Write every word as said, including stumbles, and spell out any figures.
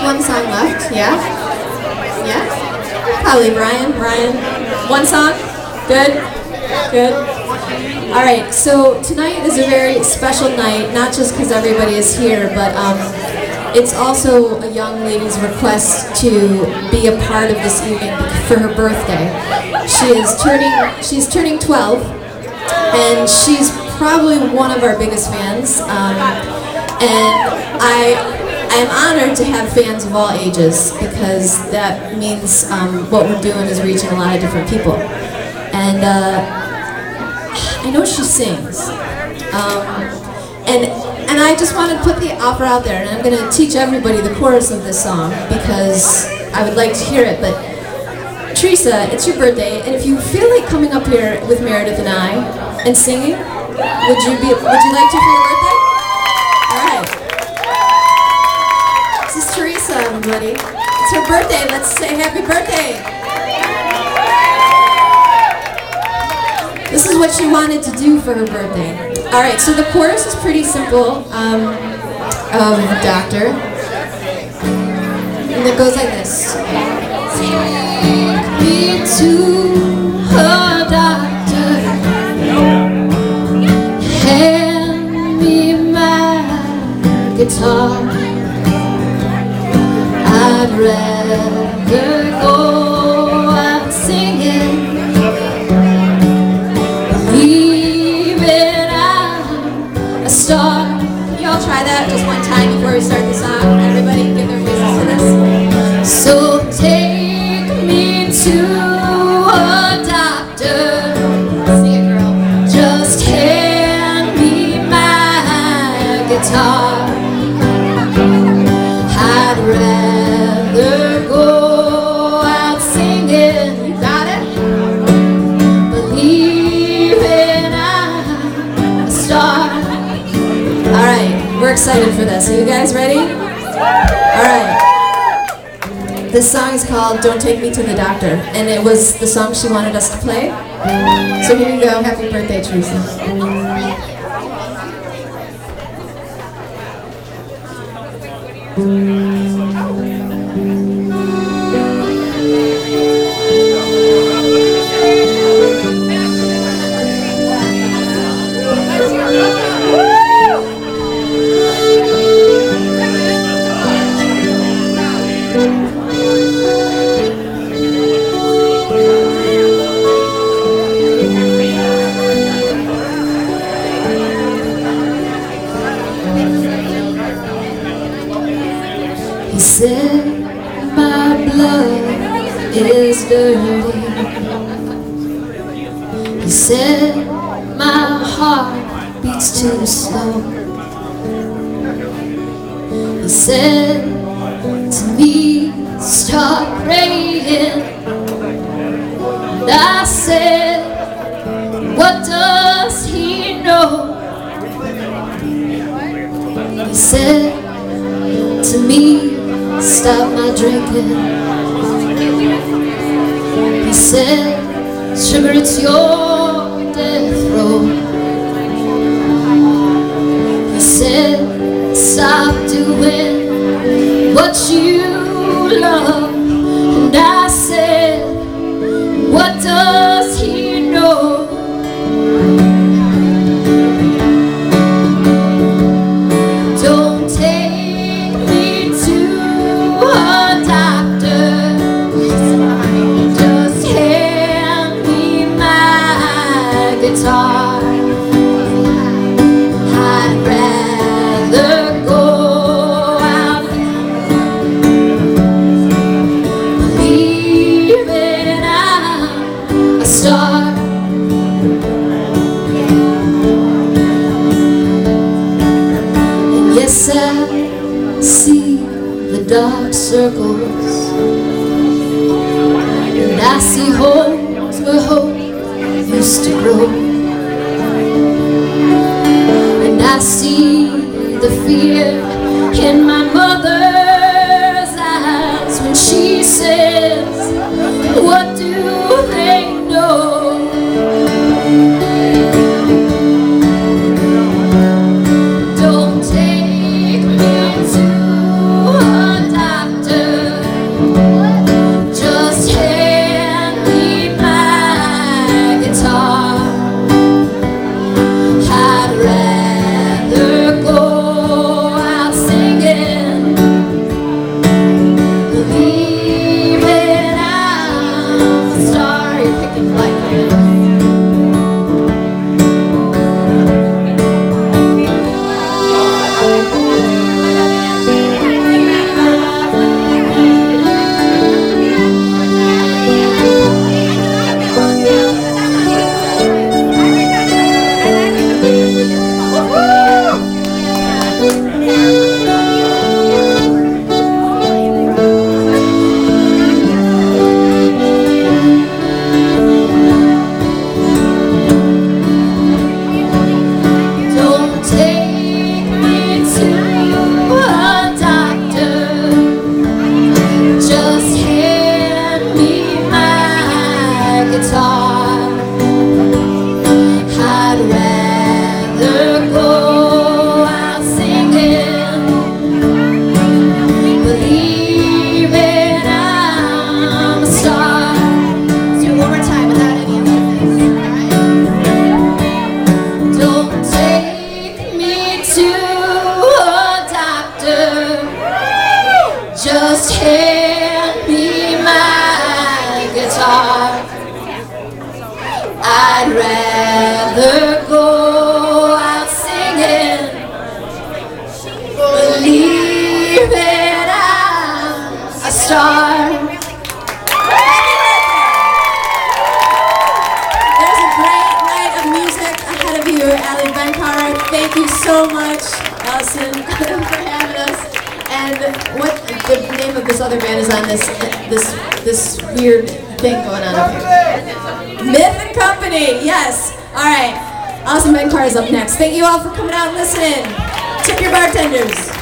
have one song left, yeah? Yeah? Probably Brian, Brian. One song? Good? Good? Alright, so tonight is a very special night, not just because everybody is here, but um, it's also a young lady's request to be a part of this evening for her birthday. She is turning, she's turning twelve, and she's probably one of our biggest fans, um, and I am honored to have fans of all ages, because that means um, what we're doing is reaching a lot of different people. And uh, I know she sings, um, and and I just want to put the opera out there, and I'm going to teach everybody the chorus of this song because I would like to hear it. But Teresa, it's your birthday, and if you feel like coming up here with Meredith and I and singing, would you be? Would you like to for your birthday? All right. This is Teresa, everybody. It's her birthday. Let's say happy birthday. This is what she wanted to do for her birthday. All right, so the chorus is pretty simple, um, of Doctor, and it goes like this. Take me to her doctor, hand me my guitar, I'd rather go out singing. Star. Y'all try that just one time before we start the song. Everybody give their voices to this. So take me to a doctor. Sing it, girl. Just hand me my guitar. I'd rather go out singing. You got it? Believing I'm a star. Alright, we're excited for this. Are you guys ready? Alright. This song is called Don't Take Me to the Doctor, and it was the song she wanted us to play. So here you go. Happy birthday, Teresa. He said my blood is dirty. He said my heart beats too slow. He said to me, start praying. And I said, what does he know? He said to me, stop my drinking. He said, sugar, it's your death row. He said, stop doing what you love. And I said, what does he know? Don't take me to a doctor, just hand me my guitar. I'd rather go out believing I'm a star. And yes, I see the dark circles, and I see holes where hope used to grow, and I see the fear in my mother's eyes when she says, what do they know? Don't take me to a doctor. Just hand me my guitar. I'd rather go out singing, believing I'm a star. There's a great night of music ahead of you, Ali Bencar. Thank you so much, Allison, for having us. And what the name of this other band is on this this this weird thing going on up here? Myth and Company, yes. All right, Allison Bencar is up next. Thank you all for coming out and listening. Tip your bartenders.